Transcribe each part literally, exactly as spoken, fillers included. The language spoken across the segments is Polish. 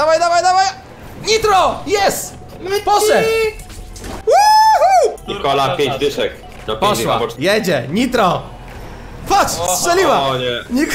dawaj, dawaj, dawaj! Nitro! Jest! Poszedł! Woohoo! Nikola, pięć dyszek. No, pięć Poszła, dyszek, jedzie, Nitro! Patrz, strzeliła! O nie. Nik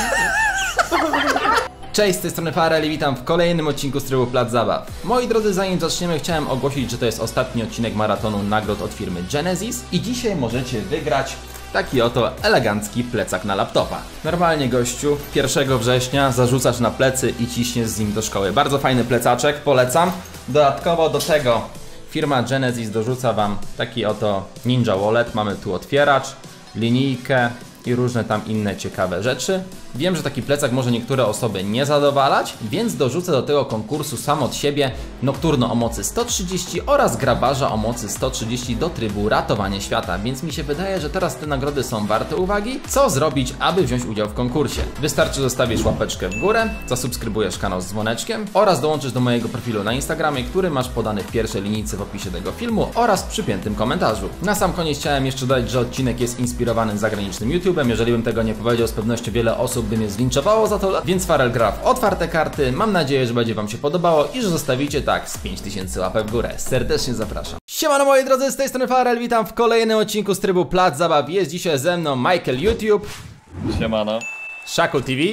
Cześć, z tej strony Farel i witam w kolejnym odcinku z trybu Plac Zabaw. Moi drodzy, zanim zaczniemy, chciałem ogłosić, że to jest ostatni odcinek maratonu nagród od firmy Genesis i dzisiaj możecie wygrać taki oto elegancki plecak na laptopa. Normalnie, gościu, pierwszego września zarzucasz na plecy i ciśniesz z nim do szkoły. Bardzo fajny plecaczek, polecam. Dodatkowo do tego firma Genesis dorzuca wam taki oto Ninja Wallet. Mamy tu otwieracz, linijkę i różne tam inne ciekawe rzeczy. Wiem, że taki plecak może niektóre osoby nie zadowalać, więc dorzucę do tego konkursu sam od siebie Nocturno o mocy sto trzydzieści oraz Grabarza o mocy sto trzydzieści do trybu Ratowanie Świata, więc mi się wydaje, że teraz te nagrody są warte uwagi. Co zrobić, aby wziąć udział w konkursie? Wystarczy zostawić łapeczkę w górę, zasubskrybujesz kanał z dzwoneczkiem oraz dołączysz do mojego profilu na Instagramie, który masz podany w pierwszej linijce w opisie tego filmu oraz w przypiętym komentarzu. Na sam koniec chciałem jeszcze dodać, że odcinek jest inspirowany zagranicznym YouTube'em. Jeżeli bym tego nie powiedział, z pewnością wiele osób by mnie zlinczowało za to, więc Farel gra w otwarte karty. Mam nadzieję, że będzie wam się podobało i że zostawicie tak z pięć tysięcy łapek w górę. Serdecznie zapraszam. Siemano moi drodzy, z tej strony Farel, witam w kolejnym odcinku z trybu Plac Zabaw. Jest dzisiaj ze mną Michael YouTube. Siemano. Shaku T V.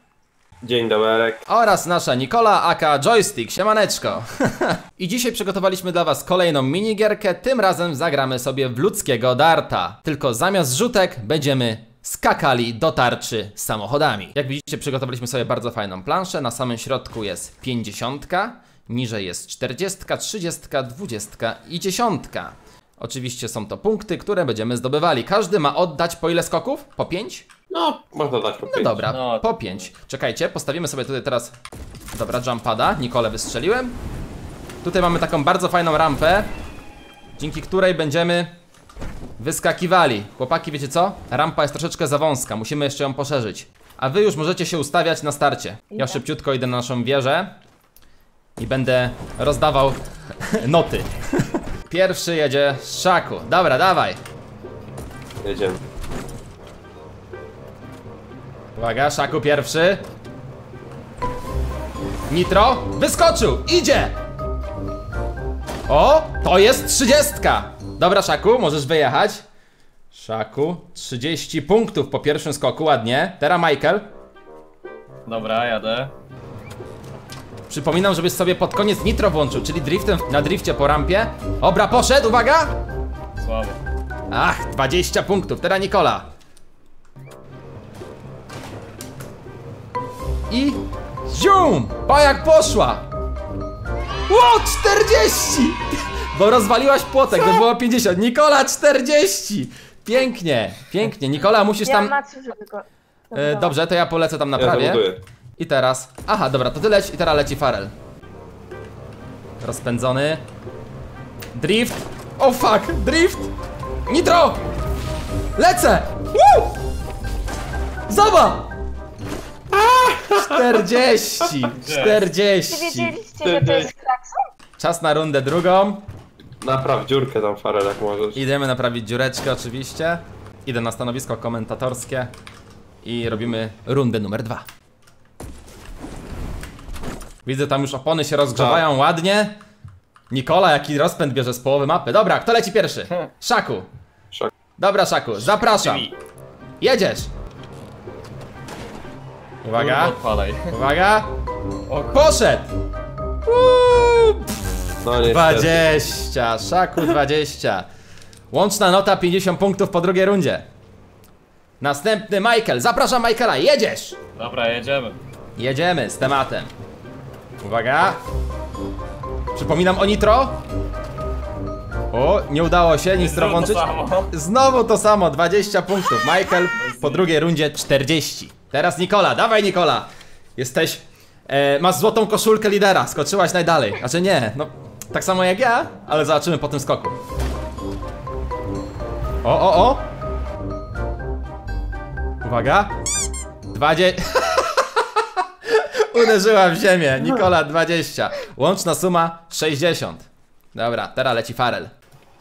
Dzień dobry. Oraz nasza Nikola aka Joystick. Siemaneczko. I dzisiaj przygotowaliśmy dla was kolejną minigierkę. Tym razem zagramy sobie w ludzkiego darta. Tylko zamiast rzutek będziemy skakali do tarczy samochodami. Jak widzicie, przygotowaliśmy sobie bardzo fajną planszę. Na samym środku jest pięćdziesiątka, niżej jest czterdziestka, trzydziestka, dwudziestka i dziesiątka. Oczywiście są to punkty, które będziemy zdobywali. Każdy ma oddać po ile skoków? Po pięć? No, można dać po pięć. No dobra, No. po pięć. Czekajcie, postawimy sobie tutaj teraz... Dobra, jumpada, Nikolę wystrzeliłem. Tutaj mamy taką bardzo fajną rampę, dzięki której będziemy wyskakiwali. Chłopaki, wiecie co? Rampa jest troszeczkę za wąska, musimy jeszcze ją poszerzyć. A wy już możecie się ustawiać na starcie. Ja szybciutko idę na naszą wieżę i będę rozdawał noty. Pierwszy jedzie Shaku. Dobra, dawaj. Jedziemy. Uwaga, Shaku pierwszy. Nitro, wyskoczył, idzie. O, to jest trzydziestka. Dobra, Shaku, możesz wyjechać. Shaku, trzydzieści punktów po pierwszym skoku, ładnie. Teraz Michael. Dobra, jadę. Przypominam, żebyś sobie pod koniec nitro włączył, czyli driftem na drifcie po rampie. Dobra, poszedł, uwaga. Słabo. Ach, dwadzieścia punktów, teraz Nikola. I zium, pa jak poszła. Ło, czterdzieści. Bo rozwaliłaś płotek, to było pięćdziesiąt. Nikola, czterdzieści. Pięknie, pięknie. Nikola, musisz Ja tam... mam żeby go... E, dobrze, to ja polecę tam Ja naprawię. zabuduję. I teraz... Aha, dobra, to ty leć i teraz leci Farel. Rozpędzony. Drift. O fuck, drift. Nitro. Lecę. Woo! Zobacz. czterdzieści. Czy czterdzieści. wiedzieliście, że to jest klakson? Czas na rundę drugą. Napraw dziurkę tam, Farel, jak możesz. Idziemy naprawić dziureczkę oczywiście. Idę na stanowisko komentatorskie. I robimy rundę numer dwa. Widzę, tam już opony się rozgrzewają ładnie. Nikola, jaki rozpęd bierze z połowy mapy. Dobra, kto leci pierwszy? Shaku. Shaku. Dobra, Shaku, zapraszam. Jedziesz. Uwaga, Odpalaj. uwaga. O, Poszedł. Uuu, No niestety. dwadzieścia, Shaku dwadzieścia. Łączna nota pięćdziesiąt punktów po drugiej rundzie. Następny Michael, zapraszam Michaela, jedziesz. Dobra, jedziemy. Jedziemy z tematem. Uwaga. Przypominam o nitro. O, nie udało się nitro włączyć. To samo. Znowu to samo, dwadzieścia punktów. Michael po drugiej rundzie czterdzieści. Teraz Nikola, dawaj Nikola. Jesteś, e, masz złotą koszulkę lidera, skoczyłaś najdalej. Znaczy nie, no tak samo jak ja, ale zobaczymy po tym skoku. O, o, o. Uwaga. dwadzieścia. Uderzyła w ziemię. Nikola dwadzieścia. Łączna suma sześćdziesiąt. Dobra, teraz leci Farel.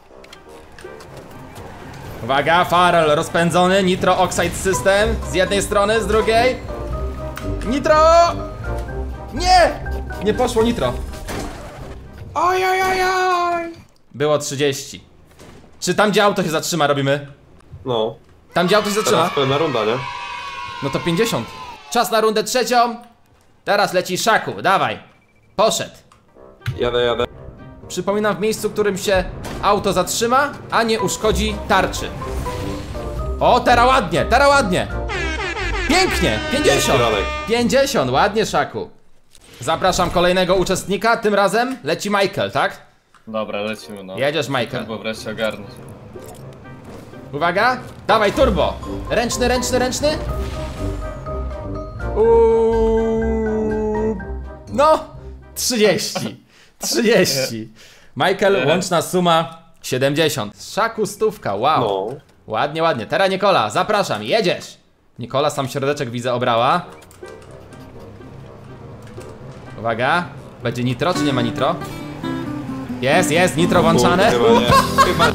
Uwaga, Farel rozpędzony. Nitro Oxide System. Z jednej strony, z drugiej. Nitro! Nie! Nie poszło nitro. Oj, oj, oj, oj. Było trzydzieści. Czy tam gdzie auto się zatrzyma robimy? No. Tam gdzie auto się zatrzyma? Teraz pełna runda, nie? No to pięćdziesiąt. Czas na rundę trzecią. Teraz leci Szaku, dawaj. Poszedł. Jadę, jadę. Przypominam, w miejscu, w którym się auto zatrzyma, a nie uszkodzi tarczy. O, teraz ładnie, teraz ładnie. Pięknie, pięćdziesiąt. Środek. pięćdziesiąt, ładnie Szaku. Zapraszam kolejnego uczestnika, tym razem leci Michael, tak? Dobra, lecimy no. Jedziesz Michael. Bo wreszcie ogarnąć. Uwaga, dawaj turbo. Ręczny, ręczny, ręczny. Uuu. No, trzydzieści. trzydzieści. Michael, łączna suma siedemdziesiąt. Szaku stówka, wow. No. Ładnie, ładnie. Teraz Nikola, zapraszam, jedziesz. Nikola, sam środeczek widzę obrała. Uwaga, będzie nitro, czy nie ma nitro? Jest, jest, nitro włączane. Chyba nie. Chyba...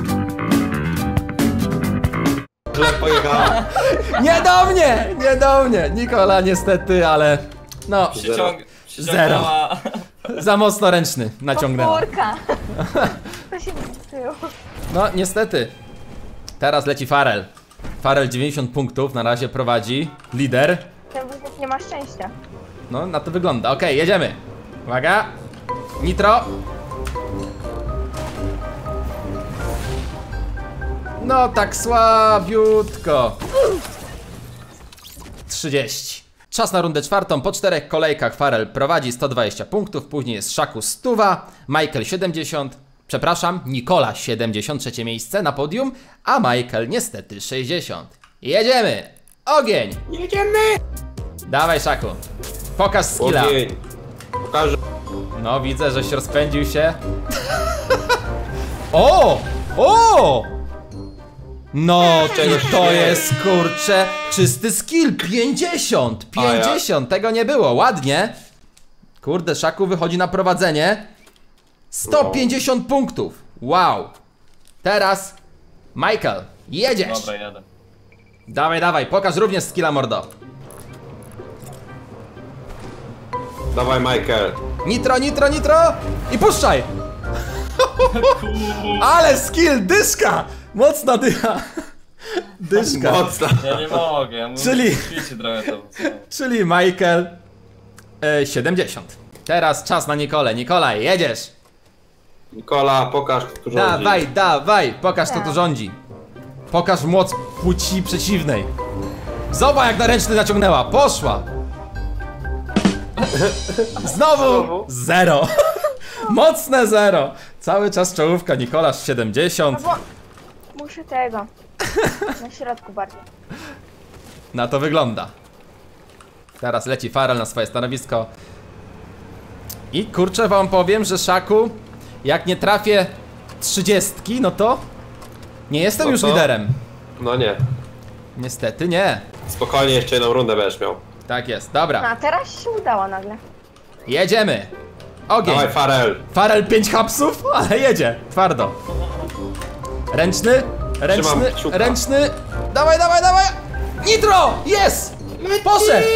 Źle pojechałem. Nie do mnie, nie do mnie. Nikola niestety, ale no, Przyciąg... Zero. przyciągnęła- za mocno ręczny naciągnęła. Podwórka. To się tył. No niestety. Teraz leci Farel. Farel dziewięćdziesiąt punktów, na razie prowadzi. Lider. Ten wózek nie ma szczęścia. No na to wygląda, okej, jedziemy. Uwaga. Nitro. No tak słabiutko. trzydzieści. Czas na rundę czwartą. Po czterech kolejkach Farel prowadzi sto dwadzieścia punktów. Później jest Szaku stuwa, Michael siedemdziesiąt. Przepraszam, Nikola siedemdziesiąt, trzecie miejsce na podium, a Michael niestety sześćdziesiąt. Jedziemy! Ogień! Jedziemy! Dawaj Szaku. Pokaż skilla. Ogień. Pokażę. No widzę, żeś rozpędził się. O! O! No i to jest kurczę czysty skill. pięćdziesiąt! pięćdziesiąt! Tego nie było, ładnie. Kurde, Szaku wychodzi na prowadzenie. sto pięćdziesiąt punktów. Wow. Teraz Michael, jedziesz. Dobra, jadę. Dawaj, dawaj, pokaż również skilla, mordo. Dawaj, Michael. Nitro, nitro, nitro! I puszczaj! Ale skill, dyszka! Mocna dycha. Dyszka. Mocno. Ja nie mogę, ja muszę Czyli- ćwiczyć trochę to. Czyli Michael e, siedemdziesiąt. Teraz czas na Nikolę. Nikolaj, jedziesz! Nikola, pokaż, kto tu rządzi. Dawaj, dawaj! Pokaż kto tu Tak. rządzi. Pokaż moc płci przeciwnej. Zobacz jak na ręczny naciągnęła. Poszła! Znowu zero. Mocne zero. Cały czas czołówka Nikolasz siedemdziesiąt. No bo muszę tego. Na środku bardziej. Na to wygląda. Teraz leci Farel na swoje stanowisko. I kurczę wam powiem, że Szaku, jak nie trafię trzydziestki, no to nie jestem No już to- liderem. No nie. Niestety nie. Spokojnie, jeszcze jedną rundę będziesz miał. Tak jest, dobra. A teraz się udało nagle. Jedziemy. Ogień. Dawaj, Farel. Farel pięć hapsów, ale jedzie. Twardo. Ręczny. Ręczny. kciuka. Ręczny. Dawaj, dawaj, dawaj. Nitro! Jest! Poszedł!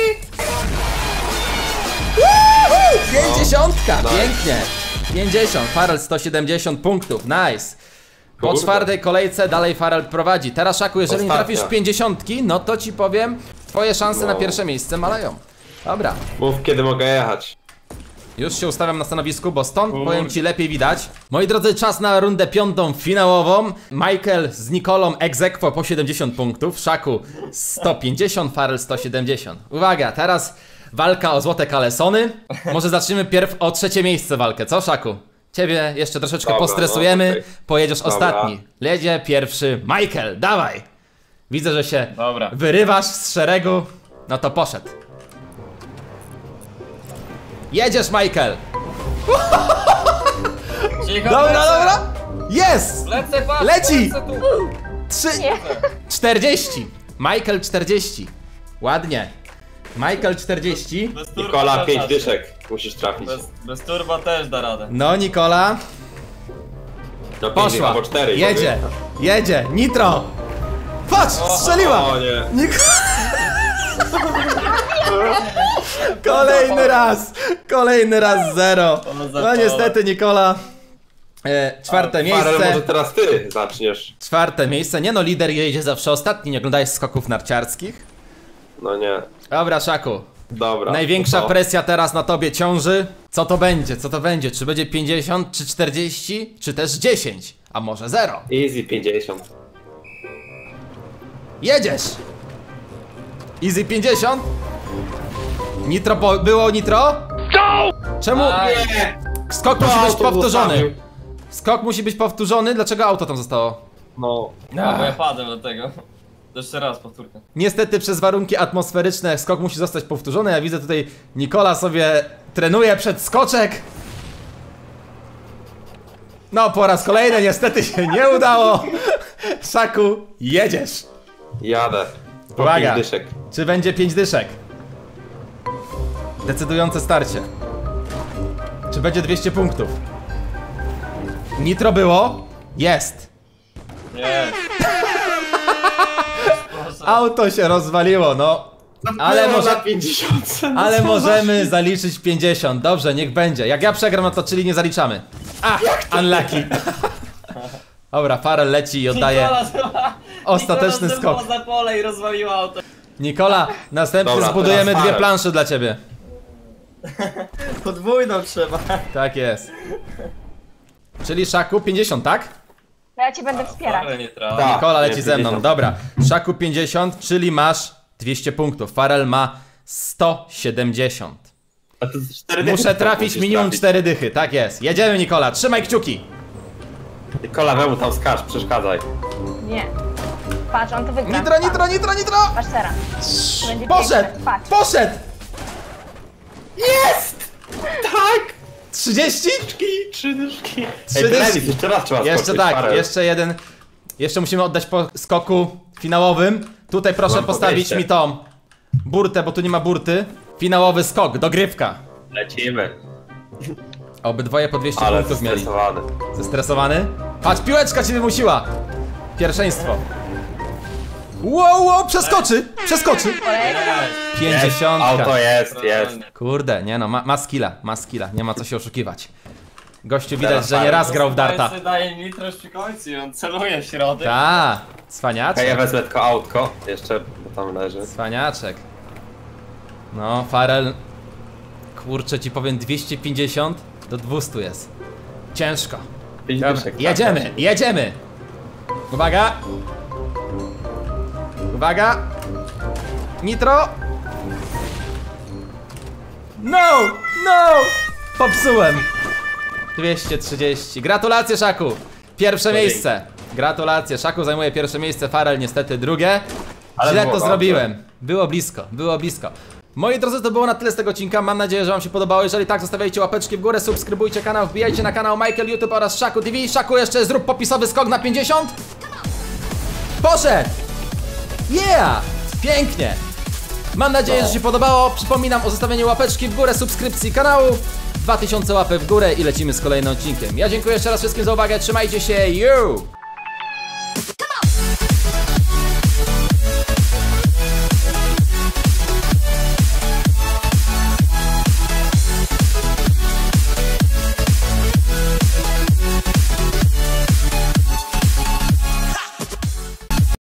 Woohoo! Pięćdziesiątka! No. Pięknie! pięćdziesiąt. Farel sto siedemdziesiąt punktów. Nice. Po Kurde. czwartej kolejce dalej Farel prowadzi. Teraz Szaku, jeżeli nie Ostatnia. trafisz w pięćdziesiątki, no to ci powiem, twoje szanse No. na pierwsze miejsce maleją. Dobra. Mów, kiedy mogę jechać. Już się ustawiam na stanowisku, bo stąd powiem ci lepiej widać. Moi drodzy, czas na rundę piątą, finałową. Michael z Nikolą ex aequo po siedemdziesiąt punktów, Szaku sto pięćdziesiąt, Farel sto siedemdziesiąt. Uwaga, teraz walka o złote kalesony. Może zaczniemy pierw o trzecie miejsce walkę, co Szaku? Ciebie jeszcze troszeczkę Dobra, postresujemy, no, okej. pojedziesz Dobra. ostatni. Jedzie pierwszy Michael, dawaj! Widzę, że się Dobra. wyrywasz z szeregu. No to poszedł. Jedziesz, Michael! Cicho, Dobra, lecę. dobra! Jest! Lecę, patrz, Leci! lecę tu. Trzy... Nie. czterdzieści! Michael czterdzieści. Ładnie. Michael czterdzieści. Bez turbo Nikola, też pięć da. dyszek. Musisz trafić. Bez, bez turbo też da radę. No, Nikola. No pięć Poszła. albo cztery. Jedzie. Jedzie. Nitro. Patrz, strzeliła. O nie. Nik Kolejny raz! Kolejny raz zero. No niestety Nikola. E, czwarte Farel, może miejsce. teraz ty zaczniesz. Czwarte miejsce. Nie no, lider jedzie zawsze ostatni. Nie oglądałeś skoków narciarskich? No nie. Dobra, Szaku. Dobra. Największa to co? presja teraz na tobie ciąży. Co to będzie? Co to będzie? Czy będzie pięćdziesiąt, czy czterdzieści, czy też dziesięć? A może zero? Easy pięćdziesiąt. Jedziesz! Easy pięćdziesiąt? Nitro po... było nitro? Czemu? Aj. Nie! Skok To musi być auto powtórzony. zostawił. Skok musi być powtórzony. Dlaczego auto tam zostało? No. No, bo ja padłem do tego. To jeszcze raz powtórkę. Niestety przez warunki atmosferyczne skok musi zostać powtórzony. Ja widzę tutaj Nikola sobie trenuje przed skoczek. No po raz kolejny niestety się nie udało. Szaku, jedziesz. Jadę. Po Uwaga. pięć dyszek. Czy będzie pięć dyszek? Decydujące starcie. Czy będzie dwieście punktów? Nitro było? Jest. Nie. Auto się rozwaliło, no. Ale Było może... na pięćdziesiąt. No Ale co możemy zaliczyć pięćdziesiąt. Dobrze, niech będzie. Jak ja przegram, no to czyli nie zaliczamy. Ach, unlucky. Dobra, Farel leci i oddaje. Nikola zła- Ostateczny Nikola skok. zerwała za pole i rozwaliła auto. Nikola, następnie Dobra, zbudujemy teraz dwie Farel. plansze dla ciebie. Podwójną trzeba. Tak jest. Czyli Szaku pięćdziesiąt, tak? No ja cię będę wspierać. Ale nie trafi. Tak. Nikola leci nie, ze mną, pięćdziesiąt. dobra. Szaku pięćdziesiąt, czyli masz dwieście punktów. Farel ma sto siedemdziesiąt. A to cztery dychy Muszę trafić musisz minimum trafić. cztery dychy, tak jest. Jedziemy Nikola, trzymaj kciuki. Nikola, wełu tam skacz, przeszkadzaj. Nie. Patrz, on to wygra. Nitro, nitro, nitro, nitro! Patrz teraz. To będzie Poszedł! piękne. Patrz. Poszedł! Jest! Tak! trzydzieści? Trzy dyszki. Trzy Ej, dyszki. Levis, jeszcze raz trzeba Jeszcze skoczyć, tak, Farel. jeszcze jeden. Jeszcze musimy oddać po skoku finałowym. Tutaj proszę Mam postawić podejście. mi tą burtę, bo tu nie ma burty. Finałowy skok, dogrywka. Lecimy. Obydwoje po dwieście Ale punktów mieli. zestresowany. Zestresowany? Patrz, piłeczka cię wymusiła. Pierwszeństwo. Wow, wow, przeskoczy! Przeskoczy! Jest, Pięćdziesiątka. auto jest, jest. Kurde, nie no, ma, ma skilla, ma skilla, nie ma co się oszukiwać. Gościu widać, Teraz że nie raz grał w darta. Daje nitro już przy końcu i on celuje w środek. Ta, Okej, ja cwaniaczek, wezmę tylko autko. Jeszcze, bo tam leży. cwaniaczek. No, Farel, kurczę ci powiem, dwieście pięćdziesiąt do dwieście jest. Ciężko. Pięć Dobra, dyszek, tak, jedziemy, tak. jedziemy. Uwaga. Uwaga. Nitro. No, no. Popsułem. dwieście trzydzieści. Gratulacje, Szaku. Pierwsze Dzięki. miejsce. Gratulacje. Szaku zajmuje pierwsze miejsce, Farel niestety drugie. Ale Źle było to dobrze. zrobiłem. Było blisko, było blisko. Moi drodzy, to było na tyle z tego odcinka. Mam nadzieję, że wam się podobało. Jeżeli tak, zostawiajcie łapeczki w górę, subskrybujcie kanał, wbijajcie na kanał Michael YouTube oraz Szaku T V. Szaku, jeszcze zrób popisowy skok na pięćdziesiąt. Poszedł! Yeah! Pięknie! Mam nadzieję, No. że się podobało. Przypominam o zostawieniu łapeczki w górę, subskrypcji kanału. dwa tysiące łapek w górę i lecimy z kolejnym odcinkiem. Ja dziękuję jeszcze raz wszystkim za uwagę. Trzymajcie się. You!